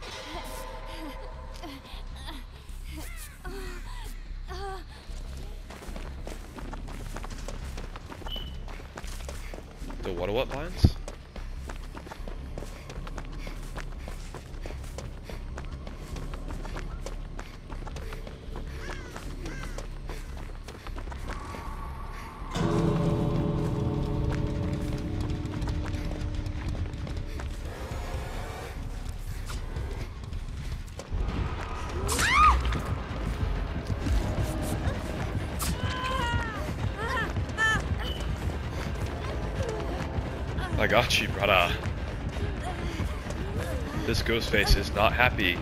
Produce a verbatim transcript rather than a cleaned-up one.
The what what lines? I got you, brother. This ghost face is not happy.